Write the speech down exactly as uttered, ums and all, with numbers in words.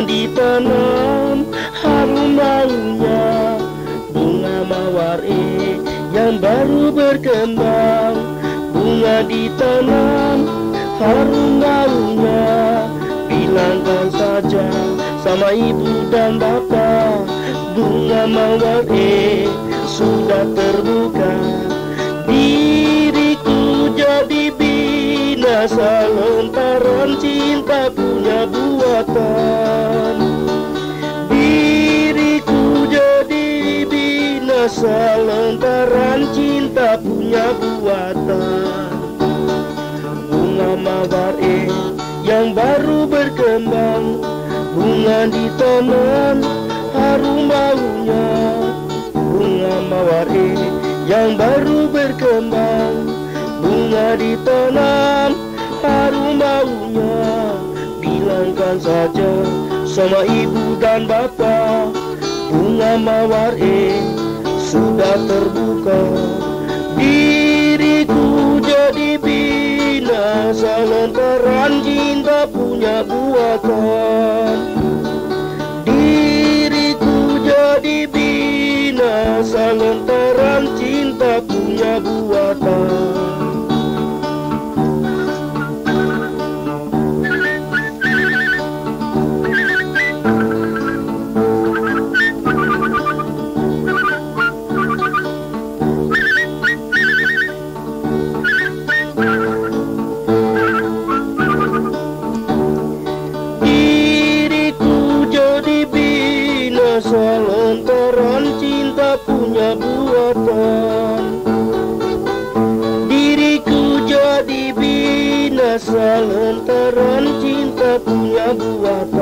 ditanam harum baunya, bunga mawar eh yang baru berkembang. Bunga ditanam harum baunya, bilangkan saja sama ibu dan bapak, bunga mawar eh sudah terbuka. Diriku jadi binasa lontaran cinta punya buatan. Diriku jadi binasa lontaran cinta punya buatan. Bunga mawar eh yang baru berkembang, bunga ditanam harum baunya. Bunga mawar eh yang baru berkembang, bunga ditanam harum baunya. Bilangkan saja sama ibu dan bapak, bunga mawar eh sudah terbuka. Diriku jadi binasa lontaran cinta punya buatan. Diriku jadi binasa lontaran cinta punya buatan. Lontaran cinta punya buatan. Diriku jadi binasa lontaran cinta punya buatan.